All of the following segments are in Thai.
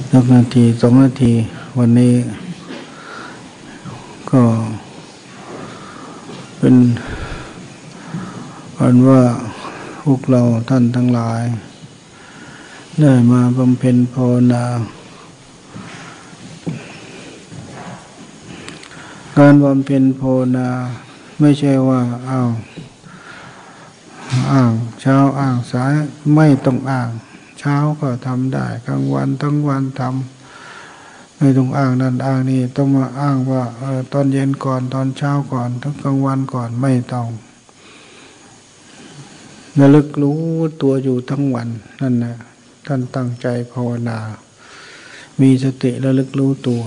สักนาที2 นาทีวันนี้ก็เป็นวันว่าพวกเราท่านทั้งหลายได้มาบำเพ็ญภาวนาการบำเพ็ญภาวนาไม่ใช่ว่าอ้างเช้าอ้างสายไม่ต้องอ้างเช้าก็ทำได้กลางวันทั้งวันทำไม่ต้องอ้างนั่นอ้างนี่ต้องมาอ้างว่าตอนเย็นก่อนตอนเช้าก่อนทั้งกลางวันก่อนไม่ต้องระลึกรู้ตัวอยู่ทั้งวันนั่นนะท่านตั้งใจภาวนามีสติระลึกรู้ตัว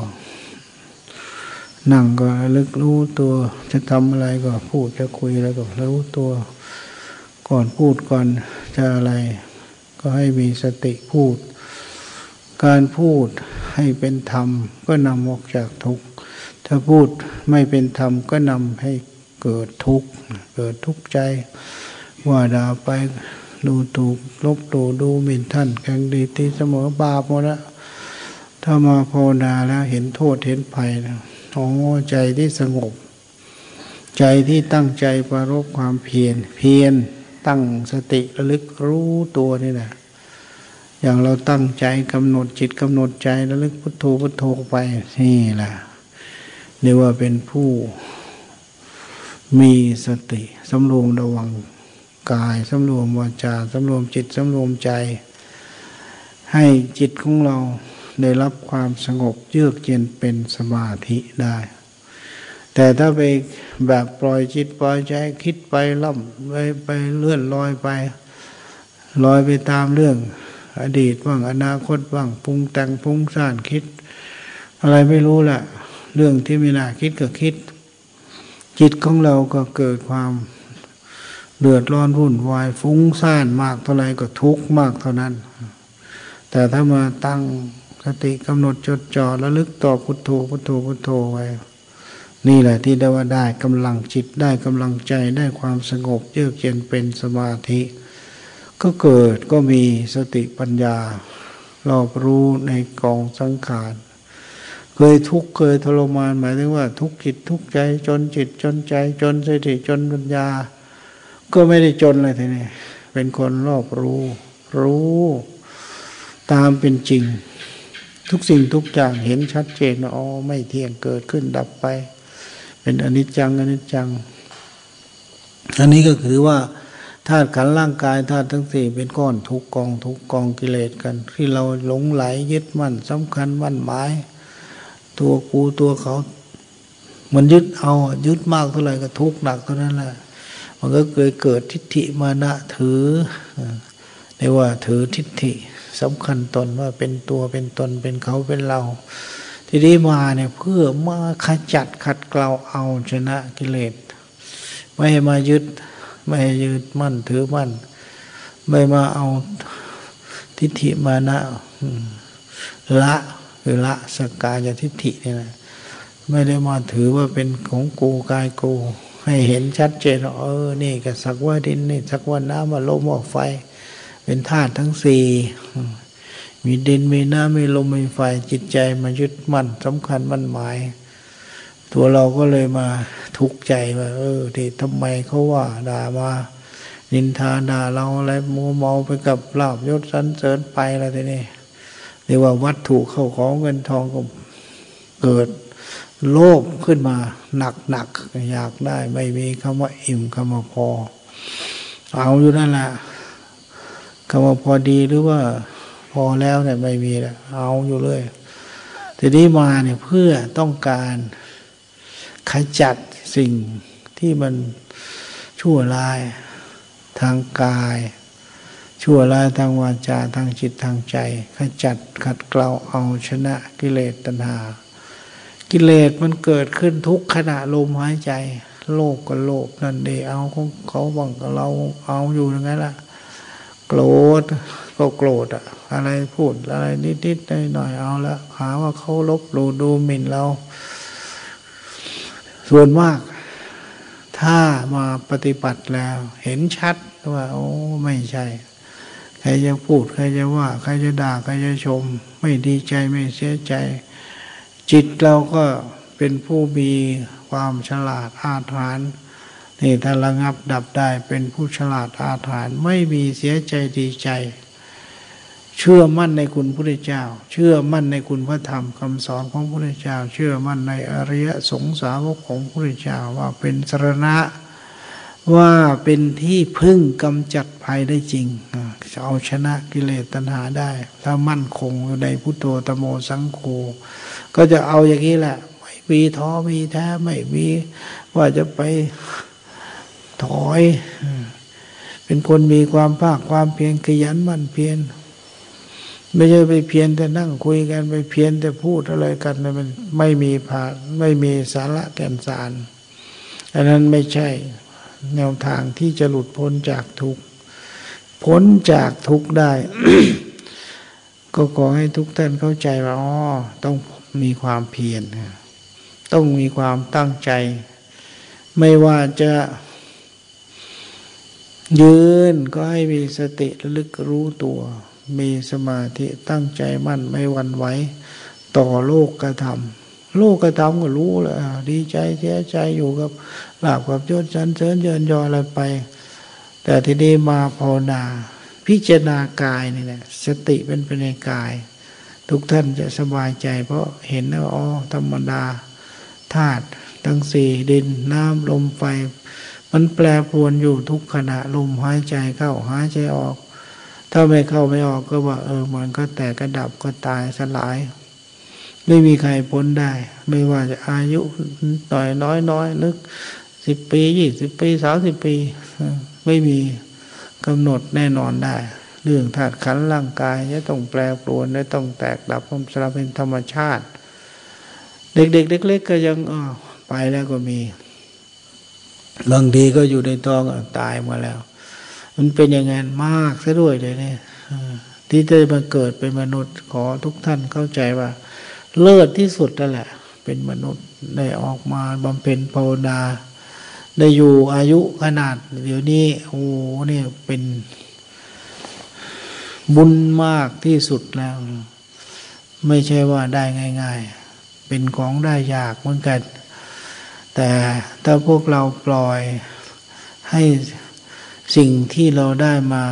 นั่งก็ระลึกรู้ตัวจะทำอะไรก็พูดจะคุยอะไรก็รู้ตัวก่อนพูดก่อนจะอะไรก็ให้มีสติพูดการพูดให้เป็นธรรมก็นำออกจากทุกข์ถ้าพูดไม่เป็นธรรมก็นำให้เกิดทุกข์ใจว่าด่าไปดูถูกลบหลู่ดูหมิ่นท่านแข่งดีตีเสมอบาปหมดแล้วถ้ามาภาวนาแล้วเห็นโทษเห็นภัยนะใจที่สงบใจที่ตั้งใจปรารภความเพียรตั้งสติระลึกรู้ตัวนี่แหละอย่างเราตั้งใจกำหนดจิตกำหนดใจระลึกพุทโธพุทโธไปนี่แหละเรียกว่าเป็นผู้มีสติสำรวมระวังกายสำรวมวาจาสำรวมจิตสำรวมใจให้จิตของเราได้รับความสงบเยือกเย็นเป็นสมาธิได้แต่ถ้าไปแบบปล่อยจิตปล่อยใจคิดไปล่ำไปเลื่อนลอยไปตามเรื่องอดีตบ้างอนาคตบ้างปรุงแต่งฟุ้งซ่านคิดอะไรไม่รู้แหละเรื่องที่ไม่น่าคิดก็คิดจิตของเราก็เกิดความเดือดร้อนวุ่นวายฟุ้งซ่านมากเท่าไรก็ทุกข์มากเท่านั้นแต่ถ้ามาตั้งสติกำหนดจดจ่อระลึกต่อพุทโธพุทโธพุทโธไว้นี่แหละที่ได้ว่าได้กำลังจิตได้กำลังใจได้ความสงบเยือกเย็นเป็นสมาธิก็เกิดก็มีสติปัญญารอบรู้ในกองสังขารเคยทุกข์เคยทรมานหมายถึงว่าทุกข์จิตทุกข์ใจจนจิตจนใจจนสติจนปัญญาก็ไม่ได้จนเลยทีนี้เป็นคนรอบรู้ตามเป็นจริงทุกสิ่งทุกอย่างเห็นชัดเจนไม่เที่ยงเกิดขึ้นดับไปเป็นอนิจจังอันนี้ก็คือว่าธาตุขันธ์ร่างกายธาตุทั้งสี่เป็นก้อนทุกกองกิเลสกันที่เราหลงไหลยึดมั่นสำคัญมั่นหมายตัวกูตัวเขามันยึดมากเท่าไหร่ก็ทุกข์หนักเท่านั้นแหละมันก็เกิดทิฏฐิมานะถือเรียกว่าถือทิฏฐิสำคัญตนว่าเป็นตัวเป็นตนเป็นเขาเป็นเราทีนี้มาเนี่ยเพื่อมาขจัดขัดเกลาเอาชนะกิเลสไม่ให้มายึดไม่ให้ยึดมั่นถือมั่นไม่มาเอาทิฏฐิมานะละสักกายทิฏฐินี่นะไม่ได้มาถือว่าเป็นของกูกายกูให้เห็นชัดเจนนี่ก็สักว่าดินนี่สักว่าน้ำว่าลมว่าไฟเป็นธาตุทั้งสี่มีดินมีน้ำมีลมมีไฟจิตใจมายึดมั่นสำคัญมั่นหมายตัวเราก็เลยมาทุกข์ใจว่าที่ทำไมเขาว่าด่ามานินทาด่าเราอะไรมัวเมาไปกับลาภยศสรรเสริญไปอะไรทีนี้เรียกว่าวัตถุเข้าของเงินทองก็เกิดโลภขึ้นมาหนักอยากได้ไม่มีคำว่าอิ่มคำว่าพอเอาอยู่นั่นแหละคำว่าพอดีหรือว่าพอแล้วเนี่ยไม่มีแล้วเอาอยู่เลยทีนี้มาเนี่ยเพื่อต้องการขจัดสิ่งที่มันชั่วร้ายทางกายชั่วร้ายทางวาจาทางจิตทางใจขจัดขัดเกลาเอาชนะกิเลสตัณหากิเลสมันเกิดขึ้นทุกขณะลมหายใจโลภก็โลภนั่นเองเอาของเขาบ้างกับเราเอาอยู่อย่างนั้นล่ะโกรธก็โกรธอะไรพูดอะไรนิดๆหน่อยๆเอาละหาว่าเขาลบหลู่ดูหมิ่นเราส่วนมากถ้ามาปฏิบัติแล้วเห็นชัดว่าไม่ใช่ใครจะพูดใครจะว่าใครจะด่าใครจะชมไม่ดีใจไม่เสียใจจิตเราก็เป็นผู้มีความฉลาดอาถรรพ์นี่ถ้าระงับดับได้เป็นผู้ฉลาดอาถรรพ์ไม่มีเสียใจดีใจเชื่อมั่นในคุณพระพุทธเจ้าเชื่อมั่นในคุณพระธรรมคำสอนของพระพุทธเจ้าเชื่อมั่นในอริยสงสาวกของพระพุทธเจ้าว่าเป็นสรณะว่าเป็นที่พึ่งกำจัดภัยได้จริงจะเอาชนะกิเลสตัณหาได้ถ้ามั่นคงอยู่ในพุทโธธัมโมสังโฆก็จะเอาอย่างนี้แหละไม่มีท้อมีแท้ไม่มีว่าจะไปถอยเป็นคนมีความภาคความเพียรขยันหมั่นเพียรไม่ใช่ไปเพียรแต่นั่งคุยกันไปเพียรแต่พูดอะไรกันมันไม่มีไม่มีสาระแก่นสารอันนั้นไม่ใช่แนวทางที่จะหลุดพ้นจากทุกข์พ้นจากทุกข์ได้ ก็ขอให้ทุกท่านเข้าใจว่าต้องมีความเพียรต้องมีความตั้งใจไม่ว่าจะยืนก็ให้มีสติระลึกรู้ตัวมีสมาธิตั้งใจมั่นไม่หวั่นไหวต่อโลกกระทำโลกกระทำก็รู้แล้วดีใจเสียใจอยู่กับลาภกับยศสรรเสริญเยินยออะไรไปแต่ทีนี้มาภาวนาพิจารณากายนี่แหละสติเป็นไปในกายทุกท่านจะสบายใจเพราะเห็นว่าธรรมดาธาตุทั้งสี่ดินน้ำลมไฟมันแปรปรวนอยู่ทุกขณะลมหายใจเข้าหายใจออกถ้าไม่เข้าไม่ออกก็ว่ามันก็แตกกระดับก็ตายสลายไม่มีใครพ้นได้ไม่ว่าจะอายุหน่อยน้อยนึก10 ปี20 ปี30 ปีไม่มีกำหนดแน่นอนได้เรื่องธาตุขันธ์ร่างกายจะต้องแปรปรวนและต้องแตกดับความสลายเป็นธรรมชาติเด็กๆเล็กๆก็ยังไปแล้วก็มีบางทีก็อยู่ในท้องตายมาแล้วมันเป็นอย่างนั้นมากซะด้วยเลยเนี่ยที่ได้มาเกิดเป็นมนุษย์ขอทุกท่านเข้าใจว่าเลิศที่สุดนั่นแหละเป็นมนุษย์ได้ออกมาบำเพ็ญภาวนาได้อยู่อายุขนาดเดี๋ยวนี้เนี่ยเป็นบุญมากที่สุดแล้วไม่ใช่ว่าได้ง่ายๆเป็นของได้ยากเหมือนกันแต่ถ้าพวกเราปล่อยให้สิ่งที่เราได้มา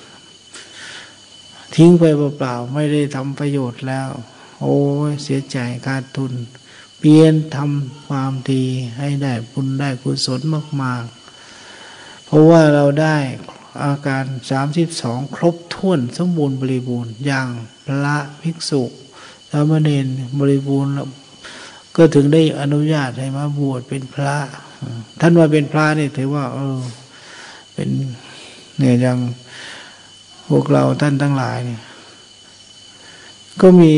ทิ้งไปเปล่าๆไม่ได้ทำประโยชน์แล้วเสียใจขาดทุนเปลี่ยนทำความดีให้ได้บุญได้กุศลมากๆเพราะว่าเราได้อาการ32ครบถ้วนสมบูรณ์บริบูรณ์อย่างพระภิกษุสามเณรบริบูรณ์ก็ถึงได้อนุญาตให้มาบวชเป็นพระท่านว่าเป็นพระนี่ถือว่าเป็นเนี่ยอย่างพวกเราท่านทั้งหลายเนี่ยก็มี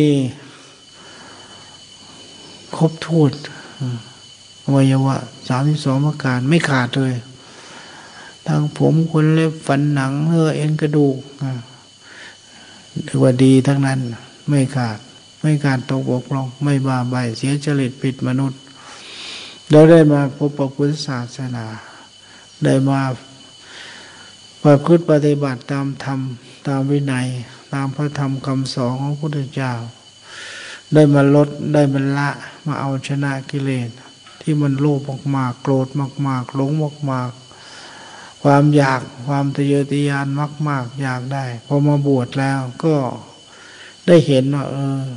ครบถ้วนอวัยวะ32ประการไม่ขาดเลยทั้งผมขนเล็บฟันหนังเนื้อเอ็นกระดูกถือว่าดีทั้งนั้นไม่ขาดตกบกพร่องไม่บ้าใบเสียจริตผิดมนุษย์เราได้มาพบพระพุทธศาสนาได้มาประพฤติปฏิบัติตามธรรมตามวินัยตามพระธรรมคำสอนของพระพุทธเจ้าได้มาลดได้มาละมาเอาชนะกิเลสที่มันโลภมากๆโกรธมากๆหลงมากๆความอยากความทะเยอทะยานมากๆอยากได้พอมาบวชแล้วก็ได้เห็นว่า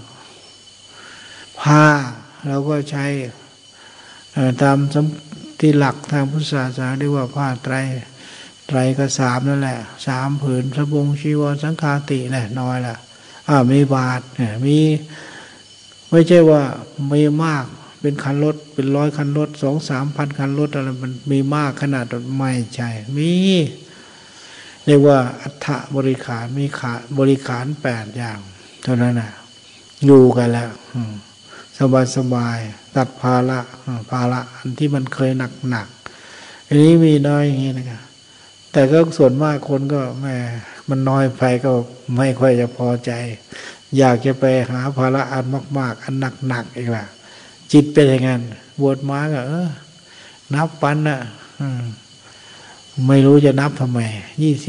ผ้าเราก็ใช้ตามที่หลักทางพุทธศาสนาเรียกว่าผ้าไตรก็3นั่นแหละ3ผืนสบงชีวรสังฆาติแหละน้อยละมีบาทมีไม่ใช่ว่ามีมากเป็นคันรถเป็น100 คันรถ 2-3 พันคันรถอะไรมันมีมากขนาดไม่ใช่มีเรียกว่าอัฏฐบริขารมีบริขาร8อย่างเท่านั้นนะอยู่กันแล้วสบายตัดภาระอันที่มันเคยหนักอันนี้มีน้อยอย่างนี้นะครับแต่ก็ส่วนมากคนก็มันน้อยไปก็ไม่ค่อยจะพอใจอยากจะไปหาภาระอันมากๆอันหนักอีกล่ะจิตเป็นอย่างนั้นบวชมาก็นับปันไม่รู้จะนับทำไม20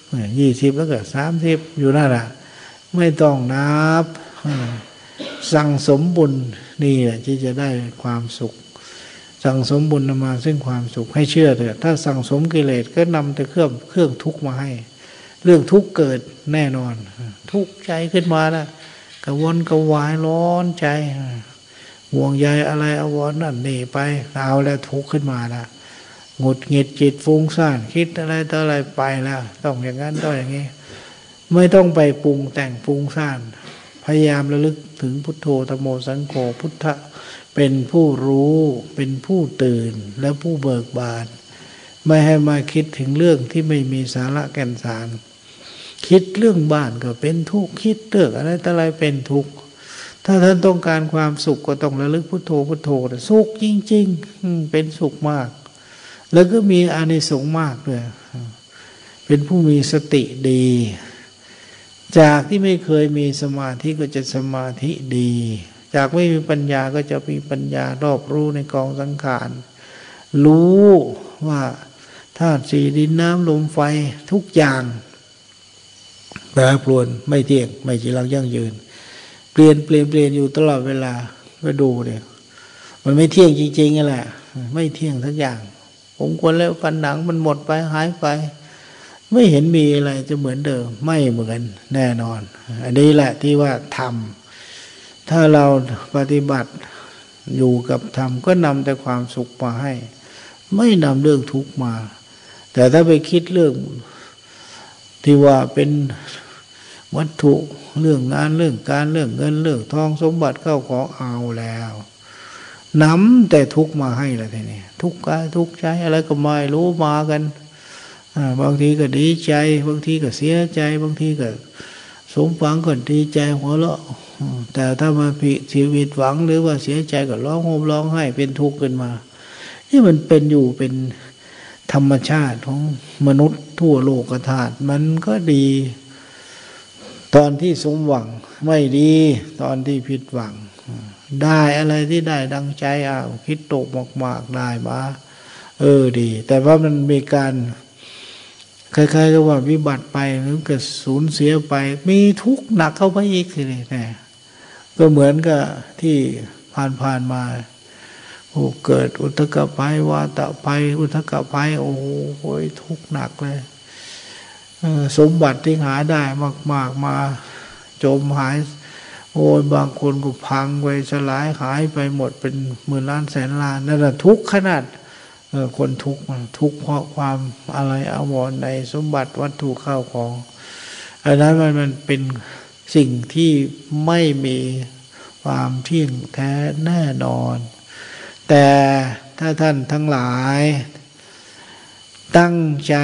20แล้วก็30อยู่นั่นแหละไม่ต้องนับสั่งสมบุญนี่แหละที่จะได้ความสุขสั่งสมบุญนำมาซึ่งความสุขให้เชื่อเถอะถ้าสั่งสมกิเลสก็นำแต่เครื่องทุกข์มาให้เรื่องทุกข์เกิดแน่นอนทุกข์ใจขึ้นมาแล้วกระวนกระวายร้อนใจห่วงใยอะไรอาวรณ์นั่นนี่ไปเอาแล้วทุกข์ขึ้นมาแล้วหงุดหงิดจิตฟุ้งซ่านคิดอะไรต่ออะไรไปแล้วต้องอย่างนั้นต้องอย่างนี้ไม่ต้องไปปรุงแต่งฟุ้งซ่านพยายามระลึกถึงพุทโธธัมโมสังโฆพุทธะเป็นผู้รู้เป็นผู้ตื่นและผู้เบิกบานไม่ให้มาคิดถึงเรื่องที่ไม่มีสาระแก่นสารคิดเรื่องบ้านก็เป็นทุกข์คิดเรื่องอะไรต่ออะไรเป็นทุกข์ถ้าท่านต้องการความสุขก็ต้องระลึกพุทโธพุทโธสุขจริงๆเป็นสุขมากแล้วก็มีอานิสงส์มากด้วยเป็นผู้มีสติดีจากที่ไม่เคยมีสมาธิก็จะสมาธิดีจากไม่มีปัญญาก็จะมีปัญญารอบรู้ในกองสังขารรู้ว่าธาตุสี่ดินน้ำลมไฟทุกอย่างแปรปรวนไม่เที่ยงไม่จีรังยั่งยืนเปลี่ยนอยู่ตลอดเวลาไปดูเนี่ยมันไม่เที่ยงจริงๆนั่นแหละไม่เที่ยงทุกอย่างผมควรแล้วฟันหนังมันหมดไปหายไปไม่เห็นมีอะไรจะเหมือนเดิมไม่เหมือนแน่นอนอันนี้แหละที่ว่าธรรมถ้าเราปฏิบัติอยู่กับธรรมก็นำแต่ความสุขมาให้ไม่นำเรื่องทุกข์มาแต่ถ้าไปคิดเรื่องที่ว่าเป็นวัตถุเรื่องงานเรื่องการเรื่องเงินเรื่องทองสมบัติเข้าของเอาแล้วนำแต่ทุกข์มาให้ละทีนี้ทุกข์กายทุกข์ใจอะไรก็ไม่รู้มากันบางทีก็ดีใจบางทีก็เสียใจบางทีก็สมหวังก็ดีใจหัวเราะแต่ถ้ามาผิดชีวิตหวังหรือว่าเสียใจก็ร้องโหมร้องไห้เป็นทุกข์ขึ้นมานี่มันเป็นอยู่เป็นธรรมชาติของมนุษย์ทั่วโลกธาตุมันก็ดีตอนที่สมหวังไม่ดีตอนที่ผิดหวังได้อะไรที่ได้ดังใจคิดตกมากๆได้มาดีแต่ว่ามันมีการคล้ายๆกับว่าวิบัติไปหรือเกิดสูญเสียไปมีทุกข์หนักเข้าไปอีกเลยนะก็เหมือนกับที่ผ่านมาเกิดอุทกภัยวาตภัยอุทกภัยโอ้โหทุกข์หนักเลยสมบัติที่หาได้มากๆมาจมหายบางคนก็พังไปสลายหายไปหมดเป็นหมื่นล้านแสนล้านนั่นแหละทุกข์ขนาดคนทุกข์เพราะความอะไรอาวรณ์ในสมบัติวัตถุข้าวของอันนั้นมันเป็นสิ่งที่ไม่มีความเที่ยงแท้แน่นอนแต่ถ้าท่านทั้งหลายตั้งใจ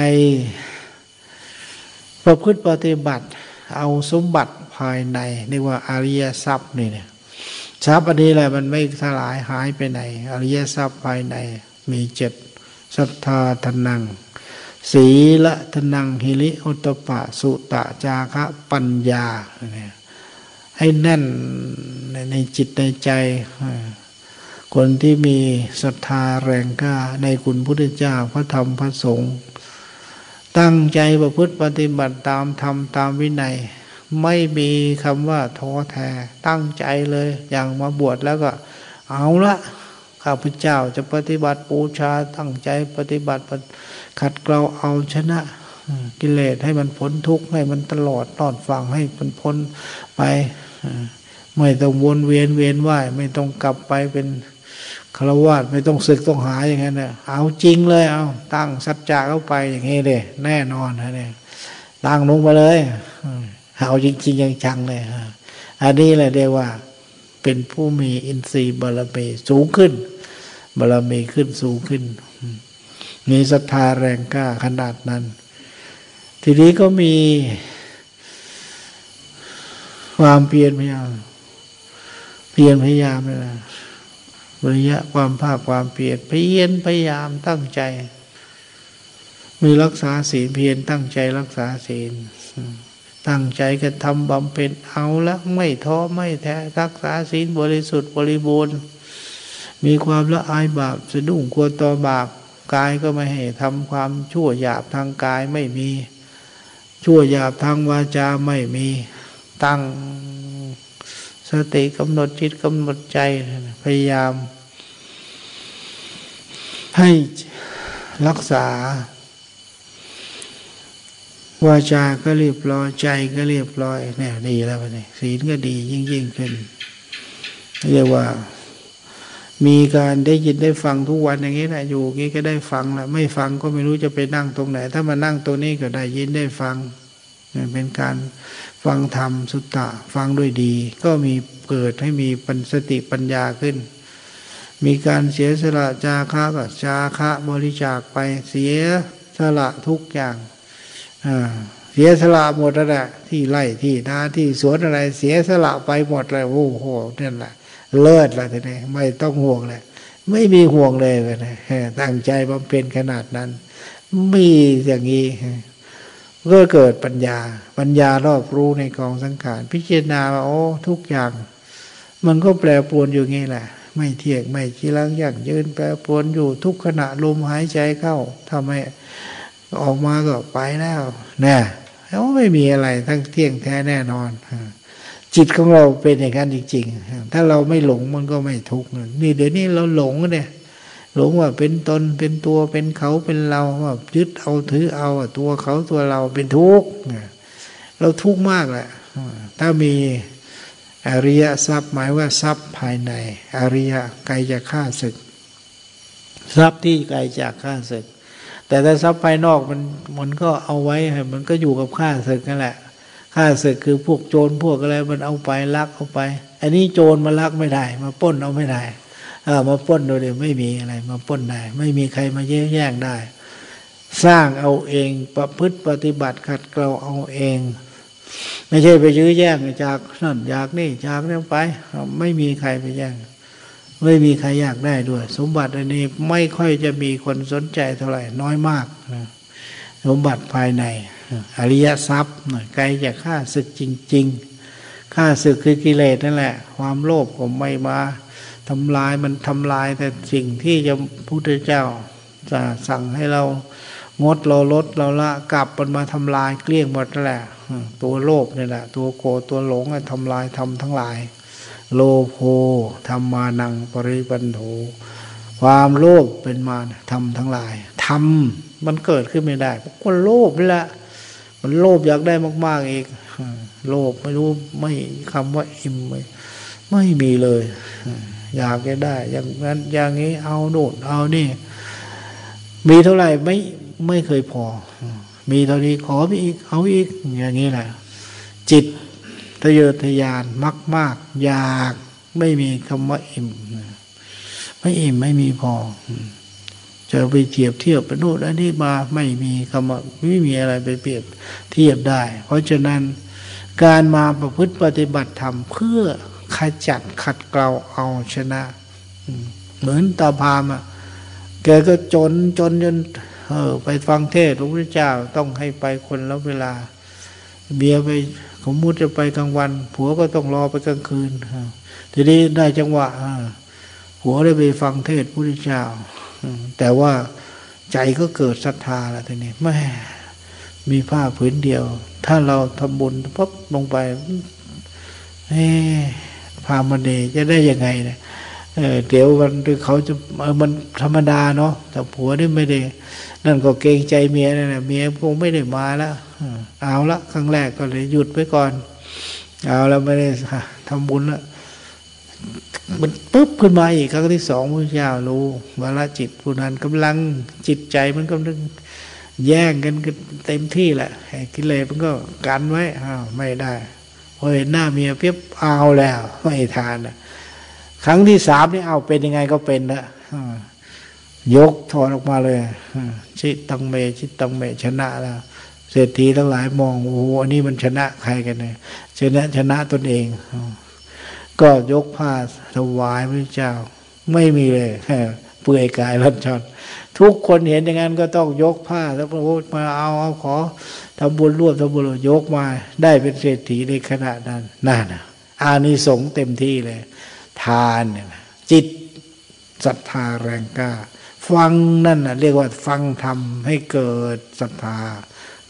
ประพฤติปฏิบัติเอาสมบัติภายในเรียกว่าอริยทรัพย์นี่เนี่ยทรัพย์อันนี้แหละมันไม่สลายหายไปไหนอริยทรัพย์ภายในมี7ศรัทธาทนังศีลทนังหิริโอตตัปปะสุตะจาคะปัญญาให้แน่นในจิตในใจคนที่มีศรัทธาแรงกล้าในคุณพุทธเจ้าพระธรรมพระสงฆ์ตั้งใจประพฤติปฏิบัติตามธรรมตามวินัยไม่มีคำว่าท้อแท้ตั้งใจเลยอย่างมาบวชแล้วก็เอาละข้าพเจ้าจะปฏิบัติบูชาตั้งใจปฏิบัติขัดเกลาเอาชนะกิเลสให้มันพ้นทุกข์ให้มันตลอดรอดฟังให้มันพ้นไปไม่ต้องวนเวียนว่ายไม่ต้องกลับไปเป็นฆราวาสไม่ต้องศึกต้องหาอย่างนั้นนะเอาจริงเลยเอาตั้งสัจจะเข้าไปอย่างนี้เลยแน่นอนนะเนี่ยตั้งลงไปเลยเอาจริงๆจังๆเลยอันนี้แหละเรียกว่าเป็นผู้มีอินทรีย์บารมีสูงขึ้นบารมีขึ้นสูงขึ้นมีศรัทธาแรงกล้าขนาดนั้นทีนี้ก็มีความเพียรพยายามเลยนะวิริยะความภาคความเพียรพยายามตั้งใจมีรักษาศีลเพียรตั้งใจรักษาศีลตั้งใจกระทำบำเพ็ญเอาละไม่ท้อไม่แท้รักษาศีลบริสุทธิ์บริบูรณ์มีความละอายบาปสะดุ้งกลัวต่อบาปกายก็ไม่ให้ทำความชั่วหยาบทางกายไม่มีชั่วหยาบทางวาจาไม่มีตั้งสติกำหนดจิตกำหนดใจพยายามให้รักษาวาจาก็เรียบร้อยใจก็เรียบร้อยเนี่ยดีแล้วนี่ศีลก็ดียิ่งขึ้นเรียกว่ามีการได้ยินได้ฟังทุกวันอย่างนี้แหละอยู่งี้ก็ได้ฟังแล้วไม่ฟังก็ไม่รู้จะไปนั่งตรงไหนถ้ามานั่งตรงนี้ก็ได้ยินได้ฟังเป็นการฟังธรรมสุตตะฟังด้วยดีก็มีเกิดให้มีสติปัญญาขึ้นมีการเสียสละจาคะก็จาคะบริจาคไปเสียสละทุกอย่างเสียสละหมดแล้วแหละที่ไร่ที่นาที่สวนอะไรเสียสละไปหมดเลยโอ้โหนั่นแหละเลิศละทีนี้ไม่ต้องห่วงเลยไม่มีห่วงเลยนะตั้งใจบำเพ็ญขนาดนั้นมีอย่างนี้ก็เกิดปัญญารอบรู้ในกองสังขารพิจารณาว่าโอ้ทุกอย่างมันก็แปรปรวนอยู่งี้แหละไม่เที่ยงไม่จีรังยั่งยืนแปรปรวนอยู่ทุกขณะลมหายใจเข้าทำให้ออกมาก็ไปแล้วนะแล้วไม่มีอะไรทั้งเที่ยงแท้แน่นอนจิตของเราเป็นอย่างนั้นจริงๆถ้าเราไม่หลงมันก็ไม่ทุกข์นี่เดี๋ยวนี้เราหลงเนี่ยหลงว่าเป็นตนเป็นตัวเป็นเขาเป็นเราว่ายึดเอาถือเอาตัวเขาตัวเราเป็นทุกข์เราทุกข์มากแหละถ้ามีอริยทรัพย์หมายว่าทรัพย์ภายในอริยไกลจากข้าศึกทรัพย์ที่ไกลจากข้าศึกแต่ถ้าทรัพย์ภายนอกมันก็เอาไว้มันก็อยู่กับข้าศึกนั่นแหละข้าศึกคือพวกโจรพวกอะไรมันเอาไปลักเอาไปอันนี้โจรมาลักไม่ได้มาปล้นเอาไม่ได้มาปล้นโดยเดียวไม่มีอะไรมาปล้นได้ไม่มีใครมาแย่งได้สร้างเอาเองประพฤติปฏิบัติขัดเกลาเอาเองไม่ใช่ไปยื้อแย่งจากนั่นจากนี่จากนี่ไปไม่มีใครไปแย่งไม่มีใครอยากได้ด้วยสมบัติอันนี้ไม่ค่อยจะมีคนสนใจเท่าไหร่น้อยมากสมบัติภายในอริยทรัพย์ไกลจากข้าศึกจริงๆข้าศึกคือกิเลสนั่นแหละความโลภก็ไม่มาทำลายมันทำลายแต่สิ่งที่จะพุทธเจ้าจะสั่งให้เรางดเราลดเราละกลับมันมาทำลายเกลี้ยงหมดนั่นแหละตัวโลภนี่แหละตัวโกรธตัวหลงทำลายทำทั้งหลายโลโภธรรมานังปริปันโธความโลภเป็นมารทำทั้งหลายทำมันเกิดขึ้นไม่ได้เพราะคนโลภนี่แหละมันโลภอยากได้มากๆอีกโลภไม่รู้ไม่คำว่าอิ่มไม่มีเลยอยากจะได้อย่างนั้นอย่างนี้เอาโน่นเอานี่มีเท่าไหร่ไม่เคยพอมีเท่านี้ขอไปอีกเอาอีกอย่างนี้แหละจิตทะเยอทะยานมากๆอยากไม่มีคำว่าอิ่มไม่อิ่มไม่มีพอจะไปเทียบเทียบไปโน่นอันนี้มาไม่มีคำว่าไม่มีอะไรไปเปรียบเทียบได้เพราะฉะนั้นการมาประพฤติปฏิบัติธรรมเพื่อขจัดขัดเกลาเอาชนะเหมือนตาพามแกก็จนไปฟังเทศน์พระพุทธเจ้าต้องให้ไปคนละเวลาเบียไปสมมุติจะไปกลางวันผัวก็ต้องรอไปกลางคืนทีนี้ได้จังหวะผัวได้ไปฟังเทศน์พระพุทธเจ้าแต่ว่าใจก็เกิดศรัทธาแล้วทีนี้แม่มีผ้าผืนเดียวถ้าเราทำบุญปุ๊บลงไปพามณีจะได้ยังไงเนี่ยเดี๋ยววันเขาจะมันธรรมดาเนาะแต่ผัวนี่ไม่ได้นั่นก็เกรงใจเมียนั่นแหละเมียคงไม่ได้มาแล้วเอาละครั้งแรกก็เลยหยุดไว้ก่อนเอาแล้วไม่ได้ทำบุญแล้วมันปุ๊บขึ้นมาอีกครั้งที่สองพระเจ้ารู้วาระจิตผู้นั้นกำลังจิตใจมันกำลังแย่งกันเต็มที่แหละกิเลสมันก็กันไว้ไม่ได้พอเห็นหน้าเมียเพียบเอาแล้วไม่ทานครั้งที่สามนี่เอาเป็นยังไงก็เป็นละยกถอดออกมาเลยชิตังเมชนะแล้วเศรษฐีทั้งหลายมองโอ้โหอันนี้มันชนะใครกันเนี่ยชนะตนเองก็ยกผ้าถวายพระเจ้าไม่มีเลยเปื่อยกายร่อนช่อนทุกคนเห็นอย่างนั้นก็ต้องยกผ้าแล้วพระพุทธมาเอาขอทำบุญร่วมทำบุญยกมาได้เป็นเศรษฐีในขณะนั้นนั่นอานิสงส์เต็มที่เลยทานเนี่ยจิตศรัทธาแรงกล้าฟังนั่นน่ะเรียกว่าฟังธรรมให้เกิดศรัทธา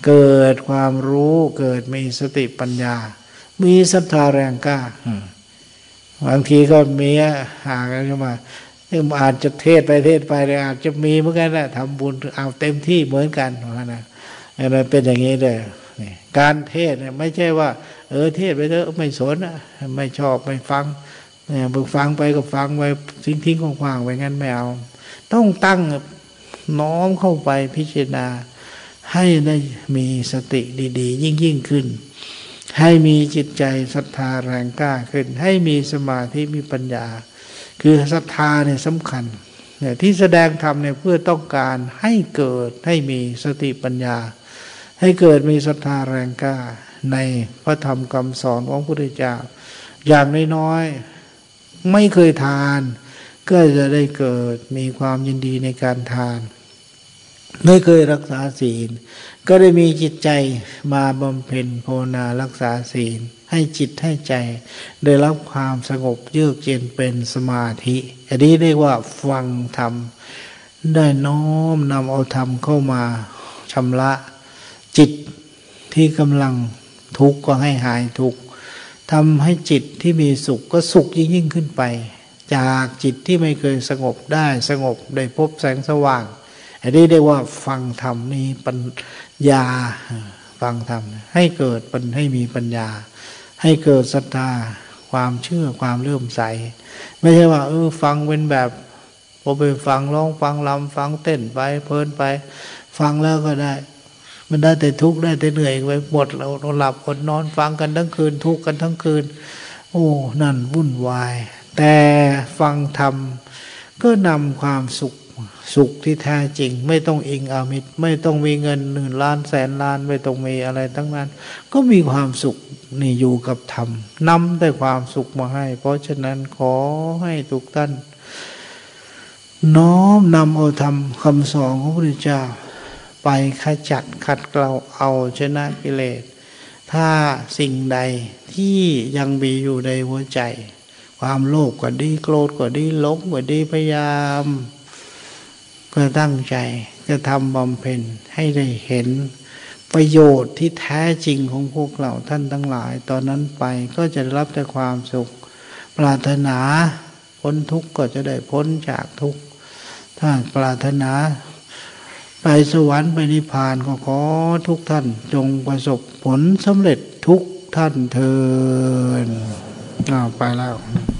เกิดความรู้เกิดมีสติปัญญามีศรัทธาแรงกล้าบางทีก็มีห่างกันเข้ามาอาจจะเทศไปเลยอาจจะมีเหมือนกันนะทำบุญเอาเต็มที่เหมือนกันนะอะไรเป็นอย่างนี้เลยการเทศเนี่ยไม่ใช่ว่าเทศไปเถอะไม่สนไม่ชอบไม่ฟังเนี่ยฟังไปก็ฟังไปทิ้งๆขวางๆไปงั้นไม่เอาต้องตั้งน้อมเข้าไปพิจารณาให้ได้มีสติดีๆยิ่งขึ้นให้มีจิตใจศรัทธาแรงกล้าขึ้นให้มีสมาธิมีปัญญาคือศรัทธาเนี่ยสำคัญเนี่ยที่แสดงธรรมเนี่ยเพื่อต้องการให้เกิดให้มีสติปัญญาให้เกิดมีศรัทธาแรงกล้าในพระธรรมคำสอนของพระพุทธเจ้าอย่างน้อยๆไม่เคยทานก็จะได้เกิดมีความยินดีในการทานไม่เคยรักษาศีลก็ได้มีจิตใจมาบำเพ็ญภาวนารักษาศีลให้จิตให้ใจได้รับความสงบเยือกเย็นเป็นสมาธิอันนี้เรียกว่าฟังธรรมได้น้อมนำเอาธรรมเข้ามาชำระจิตที่กำลังทุกข์ก็ให้หายทุกข์ทำให้จิตที่มีสุขก็สุขยิ่งขึ้นไปจากจิตที่ไม่เคยสงบได้สงบได้พบแสงสว่างอันนี้เรียกว่าฟังธรรมมีปัญญาฟังธรรมให้เกิดให้มีปัญญาให้เกิดศรัทธาความเชื่อความเลื่อมใสไม่ใช่ว่าฟังเป็นแบบพอไปฟังร้องฟังรำฟังเต้นไปเพลินไปฟังแล้วก็ได้มันได้แต่ทุกข์ได้แต่เหนื่อยไปหมดเราหลับอดนอนฟังกันทั้งคืนทุกข์กันทั้งคืนโอ้นั่นวุ่นวายแต่ฟังธรรมก็นำความสุขที่แท้จริงไม่ต้องอิงอามิตรไม่ต้องมีเงิน1 ล้านแสนล้านไม่ต้องมีอะไรทั้งนั้นก็มีความสุขนี่อยู่กับธรรมนำแต่ความสุขมาให้เพราะฉะนั้นขอให้ทุกท่านน้อมนำเอาธรรมคำสอนของพระพุทธเจ้าไปขจัดขัดเกลาเอาชนะกิเลสถ้าสิ่งใดที่ยังมีอยู่ในหัวใจความโลภก็ดีโกรธก็ดีหลงก็ดีพยายามก็ตั้งใจจะทำบำเพ็ญให้ได้เห็นประโยชน์ที่แท้จริงของพวกเราท่านทั้งหลายตอนนั้นไปก็จะได้รับแต่ความสุขปรารถนาพ้นทุกข์ก็จะได้พ้นจากทุกข์ถ้าปรารถนาไปสวรรค์ไปนิพพานก็ขอทุกท่านจงประสบผลสำเร็จทุกท่านเทอญไปแล้ว